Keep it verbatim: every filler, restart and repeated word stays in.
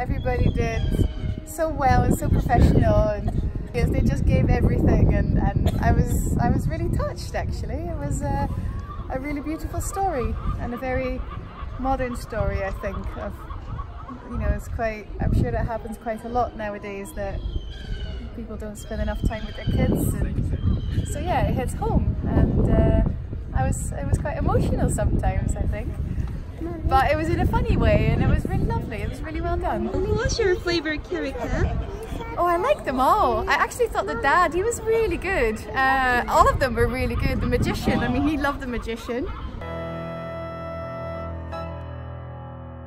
everybody did so well and so professional, and yes, they just gave everything, and, and I was I was really touched actually. It was a, a really beautiful story, and a very modern story, I think. Of, you know, it's quite, I'm sure that happens quite a lot nowadays, that people don't spend enough time with their kids, and so yeah, it hits home, and uh, I was it was quite emotional sometimes, I think. But it was in a funny way, and it was really lovely. It was really well done. What's your favourite character? Oh, I liked them all. I actually thought the dad, he was really good. Uh, all of them were really good. The magician, I mean, he loved the magician.